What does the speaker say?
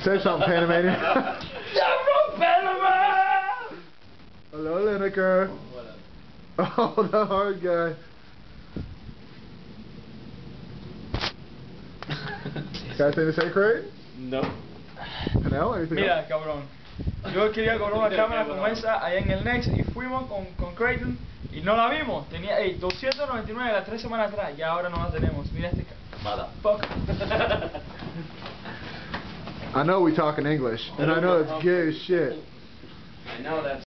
Say something, Panamanian. I'm from Panama! Hello, Lineker. Oh, the hard guy. Got anything to say, Craig? No. Pinel, anything Mira, else? cabrón. Yo quería comprar una cámara como esa allá en el Next y fuimos con Creighton y no la vimos. Tenía 299 las 3 semanas atrás y ahora no la tenemos. Mira este Motherfucker. I know we talk in English, and I know it's gay as shit. I know that's